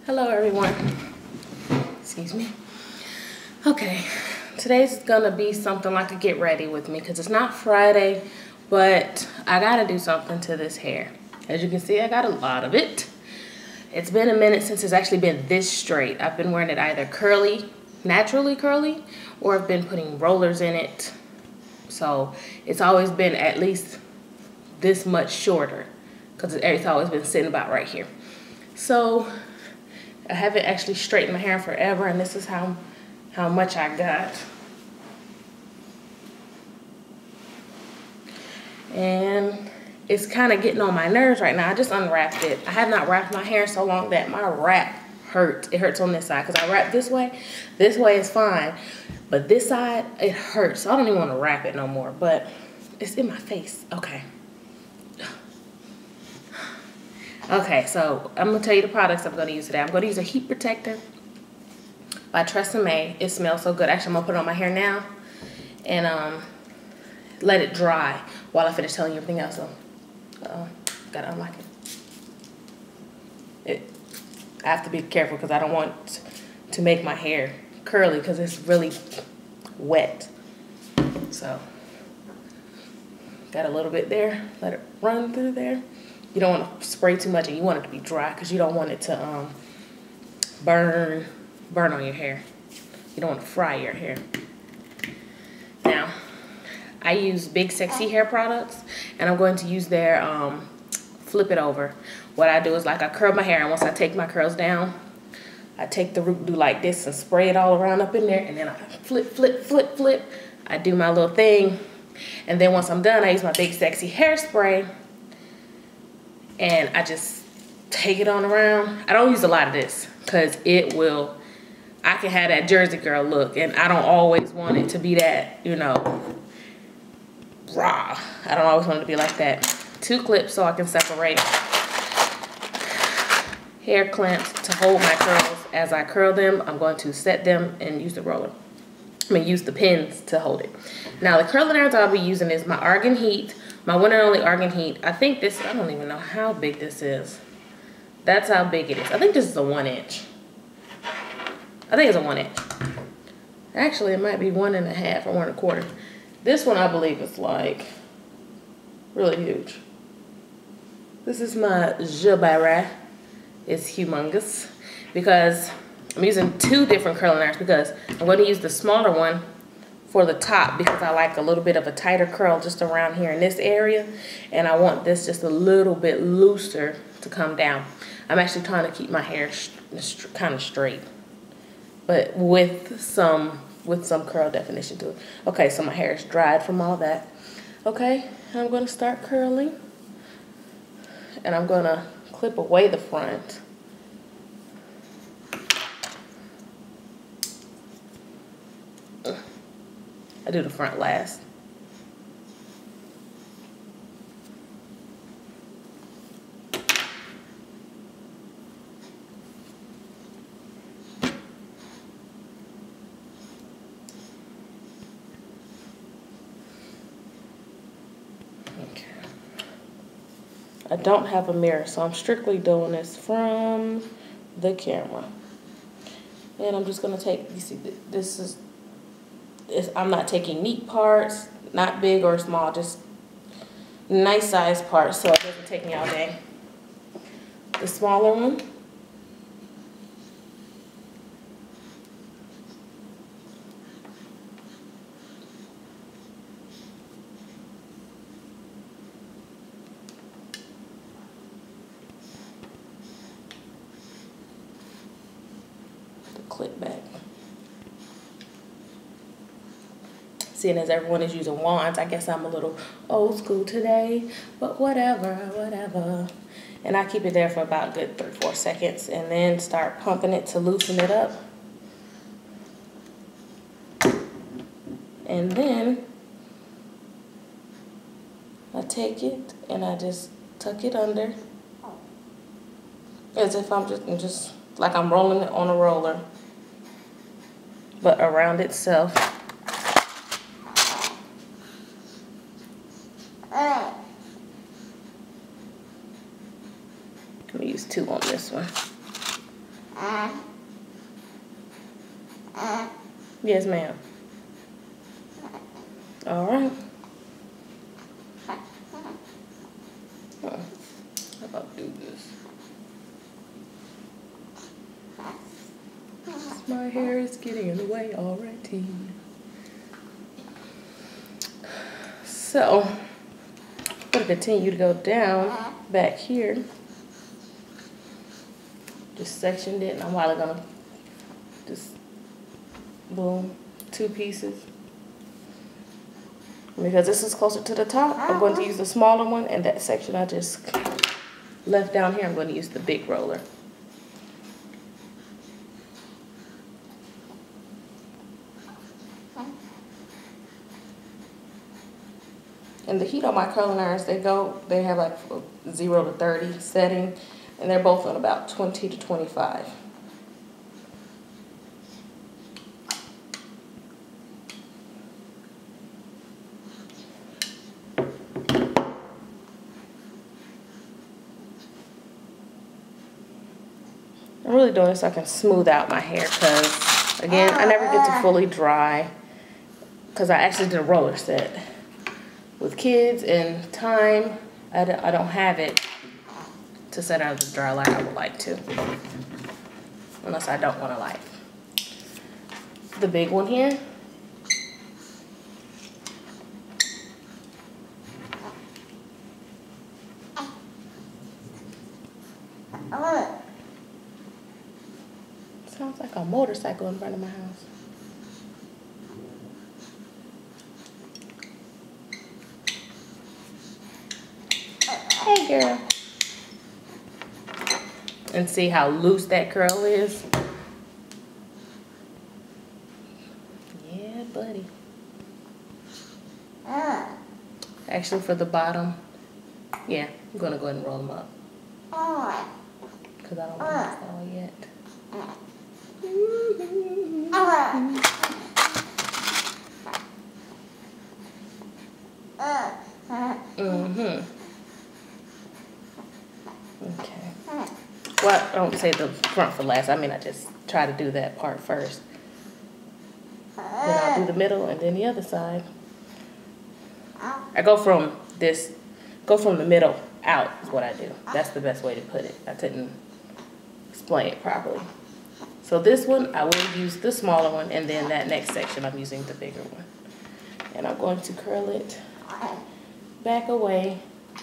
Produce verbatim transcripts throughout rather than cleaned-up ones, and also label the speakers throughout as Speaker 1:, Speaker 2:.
Speaker 1: Hello everyone. Excuse me. Okay, today's gonna be something like a get ready with me because it's not Friday, but I gotta do something to this hair. As you can see, I got a lot of it. It's been a minute since it's actually been this straight. I've been wearing it either curly, naturally curly, or I've been putting rollers in it. So it's always been at least this much shorter because it's always been sitting about right here. So I haven't actually straightened my hair in forever, and this is how how much I got. And it's kind of getting on my nerves right now. I just unwrapped it. I have not wrapped my hair in so long that my wrap hurts. It hurts on this side because I wrap this way. This way is fine, but this side, it hurts. So I don't even want to wrap it no more, but it's in my face. Okay. Okay, so I'm gonna tell you the products I'm gonna use today. I'm gonna use a heat protector by Tresemme. It smells so good. Actually, I'm gonna put it on my hair now and um, let it dry while I finish telling you everything else. So, uh-oh, gotta unlock it. it. I have to be careful because I don't want to make my hair curly because it's really wet. So, got a little bit there. Let it run through there. You don't want to spray too much, and you want it to be dry because you don't want it to um, burn, burn on your hair. You don't want to fry your hair. Now, I use Big Sexy Hair products, and I'm going to use their um, Flip It Over. What I do is like I curl my hair, and once I take my curls down, I take the root, do like this, and spray it all around up in there, and then I flip, flip, flip, flip. I do my little thing, and then once I'm done, I use my Big Sexy Hairspray. And I just take it on around. I don't use a lot of this because it will, I can have that Jersey girl look, and I don't always want it to be that, you know, raw. I don't always want it to be like that. Two clips so I can separate. Hair clamps to hold my curls. As I curl them, I'm going to set them and use the roller. I mean, use the pins to hold it. Now, the curling irons I'll be using is my Argan Heat. My one and only Argan Heat. I think this, I don't even know how big this is. That's how big it is. I think this is a one inch. I think it's a one inch. Actually, it might be one and a half or one and a quarter. This one, I believe, is like really huge. This is my Je Barre. It's humongous because I'm using two different curling irons because I'm going to use the smaller one for the top because I like a little bit of a tighter curl just around here in this area, and I want this just a little bit looser to come down. I'm actually trying to keep my hair kind of straight, but with some with some curl definition to it. Okay, so my hair is dried from all that. Okay, I'm going to start curling, and I'm going to clip away the front. I do the front last. Okay. I don't have a mirror, so I'm strictly doing this from the camera. And I'm just gonna take, you see, this is, It's, I'm not taking neat parts, not big or small, just nice size parts so it doesn't take me all day. The smaller one. The clip back. Seeing as everyone is using wands, I guess I'm a little old school today, but whatever, whatever. And I keep it there for about a good three, four seconds and then start pumping it to loosen it up. And then I take it and I just tuck it under as if I'm just, just like I'm rolling it on a roller, but around itself. I'm gonna use two on this one. Yes, ma'am. All right. Huh. How about do this? My hair is getting in the way already. So, I'm going to continue to go down back here. Just sectioned it, and I'm probably going to just, boom, two pieces. Because this is closer to the top, I'm going to use the smaller one, and that section I just left down here, I'm going to use the big roller. And the heat on my curling irons, they go, they have like zero to thirty setting, and they're both on about twenty to twenty-five. I'm really doing this so I can smooth out my hair, because again, I never get to fully dry, because I actually did a roller set. With kids and time, I don't, I don't have it to set out the dry like I would like to, unless I don't want to like the big one here. Sounds like a motorcycle in front of my house. Hey, girl. And see how loose that curl is? Yeah, buddy. Actually, for the bottom, yeah, I'm gonna go ahead and roll them up. Because I don't want to fall yet. Mm-hmm. Okay. Well, I don't say the front for last. I mean, I just try to do that part first. Then I'll do the middle and then the other side. I go from this, go from the middle out is what I do. That's the best way to put it. I couldn't explain it properly. So this one, I will use the smaller one, and then that next section, I'm using the bigger one. And I'm going to curl it back away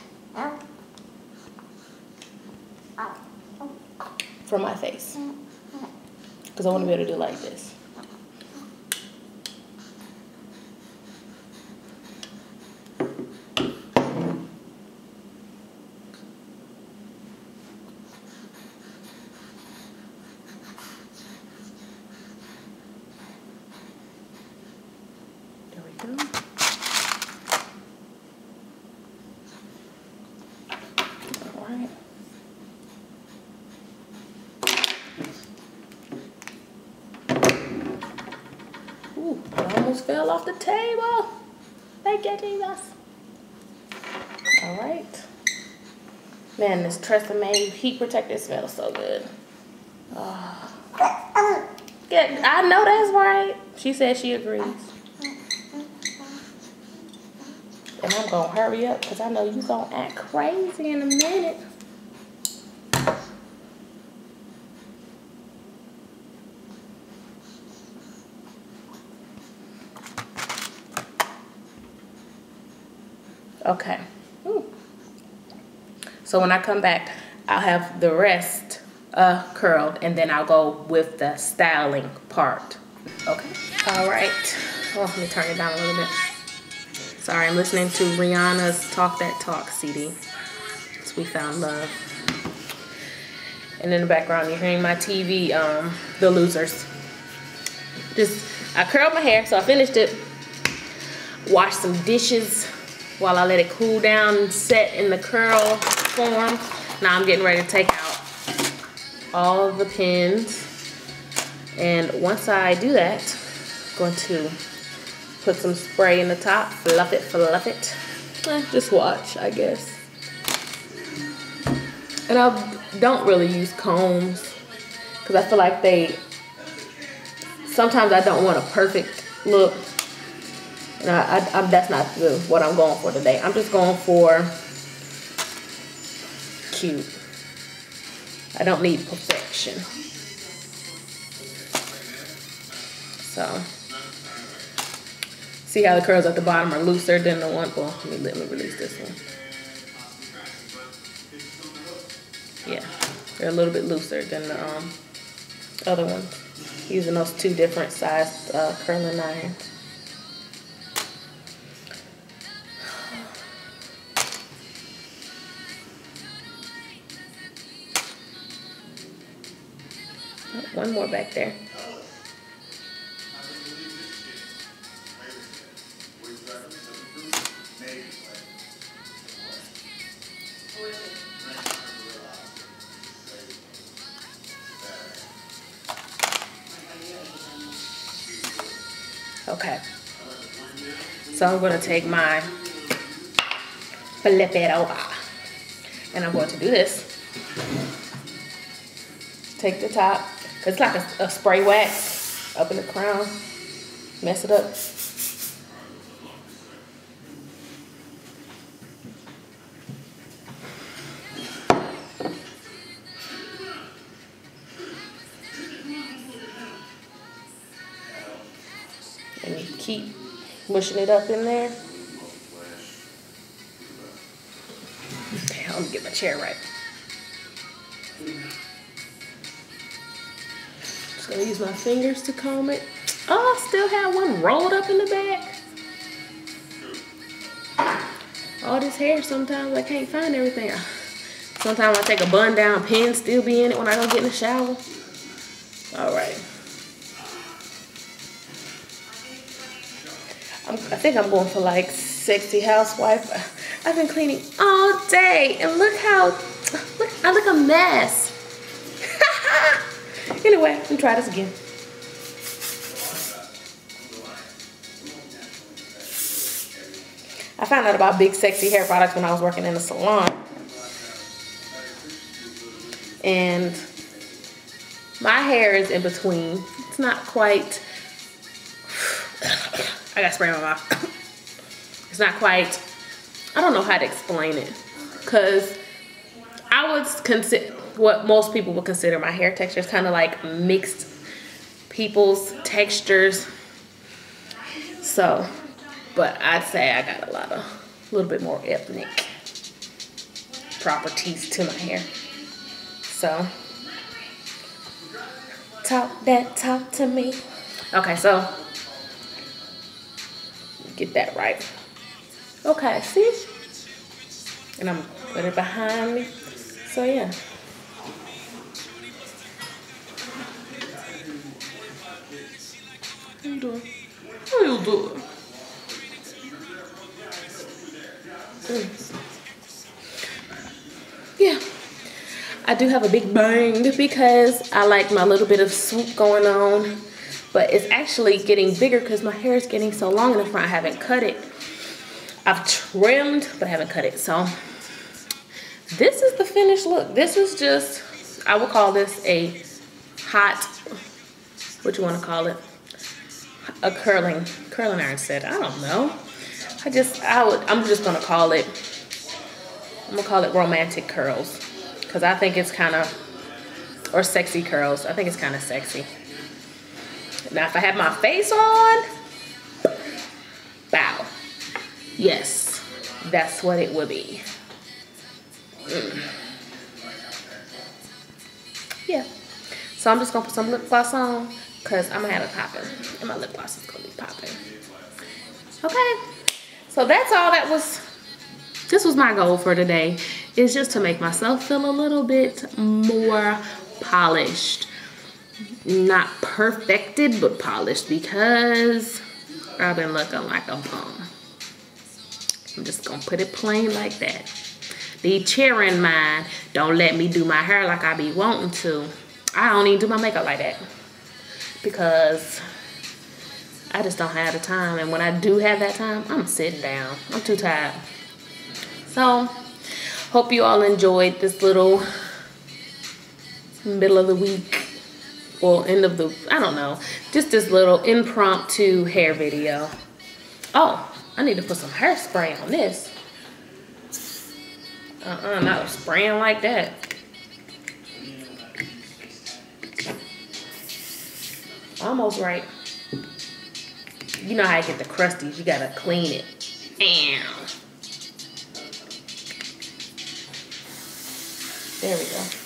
Speaker 1: from my face, because I want to be able to do like this. There we go. All right. Ooh, I almost fell off the table. Thank you, Jesus. All right. Man, this Tresemme heat protector smells so good. Oh. Yeah, I know that's right. She said she agrees. And I'm gonna hurry up because I know you gonna act crazy in a minute. Okay. Ooh. So when I come back, I'll have the rest uh, curled, and then I'll go with the styling part. Okay. All right. Oh, let me turn it down a little bit. Sorry, I'm listening to Rihanna's Talk That Talk C D. So we found love. And in the background, you're hearing my T V, um, The Losers. Just, I curled my hair, so I finished it. Washed some dishes while I let it cool down and set in the curl form. Now I'm getting ready to take out all the pins. And once I do that, I'm going to put some spray in the top, fluff it, fluff it. Eh, just watch, I guess. And I don't really use combs because I feel like they, sometimes I don't want a perfect look. And I, I, I, that's not the, what I'm going for today. I'm just going for cute. I don't need perfection. So, see how the curls at the bottom are looser than the one. Well, let me, let me release this one. Yeah, they're a little bit looser than the um, other ones. Using those two different sized uh, curling irons. One more back there. Okay. So I'm going to take my flip it over. And I'm going to do this. Take the top. It's like a, a spray wax up in the crown. Mess it up. And you keep mushing it up in there. Okay, I'm gonna get my chair right. Just gonna use my fingers to comb it. Oh, I still have one rolled up in the back. All this hair, sometimes I can't find everything. Sometimes I take a bun down, pin still be in it when I go get in the shower. All right. I'm, I think I'm going for like sexy housewife. I've been cleaning all day and look how, look, I look a mess. Anyway, let me try this again. I found out about Big Sexy hair products when I was working in a salon. And my hair is in between. It's not quite, I got spray in my mouth. It's not quite, I don't know how to explain it. Because I would consider, what most people would consider my hair texture is kind of like mixed people's textures. So, but I'd say I got a lot of, a little bit more ethnic properties to my hair. So, talk that talk to me. Okay, so, get that right. Okay, see? And I'm put it behind me. So, yeah. How you doing? How you doing? Mm. Yeah. I do have a big bang because I like my little bit of swoop going on. But it's actually getting bigger because my hair is getting so long in the front. I haven't cut it. I've trimmed, but I haven't cut it. So this is the finished look. This is just, I would call this a hot, what you want to call it? A curling, curling iron set. I don't know. I just, I would, I'm just going to call it, I'm going to call it romantic curls. Because I think it's kind of, or sexy curls. I think it's kind of sexy. Now, if I have my face on, bow. Yes, that's what it would be. Mm. Yeah. So I'm just going to put some lip gloss on because I'm going to have it popping. And my lip gloss is going to be popping. Okay. So that's all that was, this was my goal for today. Is just to make myself feel a little bit more polished. Not perfected, but polished because I've been looking like a bum. I'm just gonna put it plain like that. The chair in mine don't let me do my hair like I be wanting to. I don't even do my makeup like that because I just don't have the time. And when I do have that time, I'm sitting down. I'm too tired. So, hope you all enjoyed this little middle of the week well, end of the, I don't know, just this little impromptu hair video. Oh, I need to put some hairspray on this. Uh-uh, not spraying like that. Almost right. You know how I get the crusties, you gotta clean it. Ow. There we go.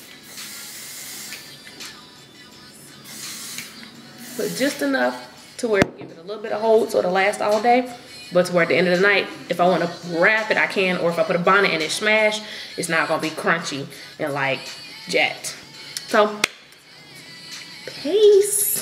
Speaker 1: But just enough to where give it a little bit of hold so it'll last all day. But to where at the end of the night, if I want to wrap it, I can. Or if I put a bonnet and it smash, it's not gonna be crunchy and like jacked. So, peace.